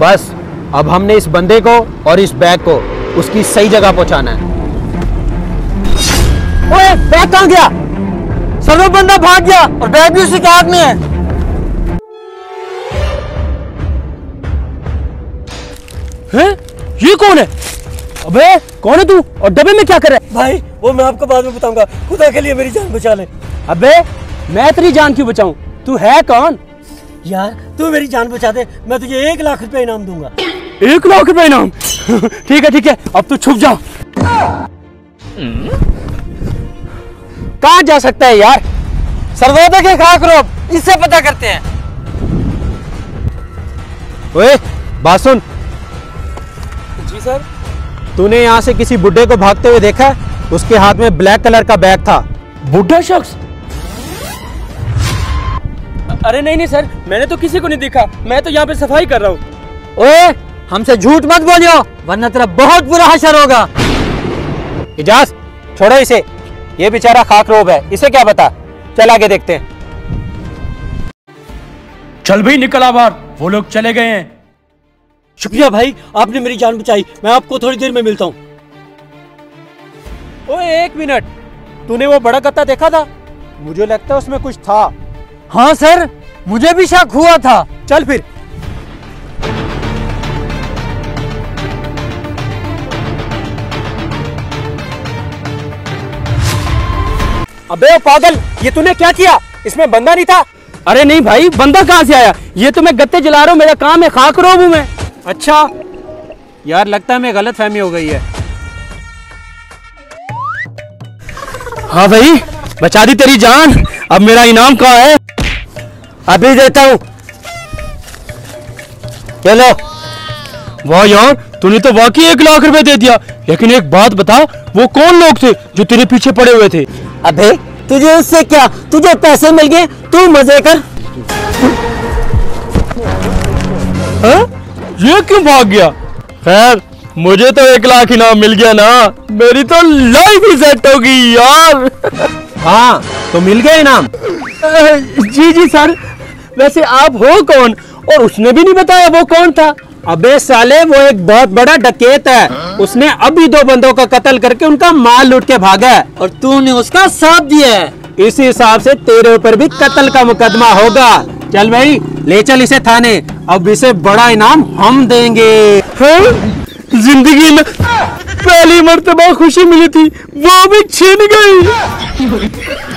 बस अब हमने इस बंदे को और इस बैग को उसकी सही जगह पहुंचाना है। ओए, बैग कहाँ गया? सर वो बंदा भाग गया और बैग भी उसी के हाथ में है। हैं? ये कौन है? अबे कौन है तू और डब्बे में क्या कर रहा है? भाई वो मैं आपको बाद में बताऊंगा, खुदा के लिए मेरी जान बचा ले। अबे मैं तेरी जान क्यों बचाऊं? तू है कौन? यार तू मेरी जान बचा दे, मैं तुझे 1 लाख रुपए इनाम दूंगा। 1 लाख रुपए इनाम? ठीक है अब तू छुप जा। कहाँ जा सकता है यार? सरवोदय के खाकरोब, इससे पता करते हैं। ओए बात सुन। जी सर। तूने यहाँ से किसी बुड्ढे को भागते हुए देखा है? उसके हाथ में ब्लैक कलर का बैग था। बुढ़ा शख्स? अरे नहीं सर, मैंने तो किसी को नहीं देखा, मैं तो यहाँ पे सफाई कर रहा हूँ। ओए हमसे झूठ मत बोलियो वरना तेरा बहुत बुरा हशर होगा। इजाज छोड़ो इसे, ये बेचारा खाकरोब है, इसे क्या पता। चल आगे देखते हैं। चल भाई निकल आ बाहर, वो लोग चले गए हैं। शुक्रिया भाई, आपने मेरी जान बचाई। मैं आपको थोड़ी देर में मिलता हूँ। ओए 1 मिनट, तूने वो बड़ा गत्ता देखा था? मुझे लगता है उसमें कुछ था। हाँ सर, मुझे भी शक हुआ था। चल फिर। अबे ओ पागल, ये तूने क्या किया? इसमें बंदा नहीं था। अरे नहीं भाई, बंदा कहाँ से आया? ये तो मैं गत्ते जला रहा हूँ, मेरा काम है, खाकरोब हूँ मैं। अच्छा यार, लगता है मैं गलत फहमी हो गई है। हाँ भाई, बचा दी तेरी जान। अब मेरा इनाम कहाँ है? अभी देता हूँ। चलो। वाह यार, तूने तो वाकई 1 लाख रुपए दे दिया। लेकिन एक बात बता, वो कौन लोग थे जो तेरे पीछे पड़े हुए थे? अबे तुझे उससे क्या, तुझे पैसे मिल गए, तू मजे कर। हाँ? ये क्यों भाग गया? खैर मुझे तो 1 लाख इनाम मिल गया ना, मेरी तो लाइफ ही सेट हो गई यार। हाँ तो मिल गया इनाम। जी सर। वैसे आप हो कौन? और उसने भी नहीं बताया वो कौन था। अबे साले, वो एक बहुत बड़ा डकैत है। उसने अभी 2 बंदों का कत्ल करके उनका माल लूट के भागा है और तूने उसका साथ दिया है। इस हिसाब से तेरे ऊपर भी कत्ल का मुकदमा होगा। चल भाई ले चल इसे थाने, अब इसे बड़ा इनाम हम देंगे। जिंदगी में पहली मर्तबा खुशी मिली थी, वो भी छिन गई।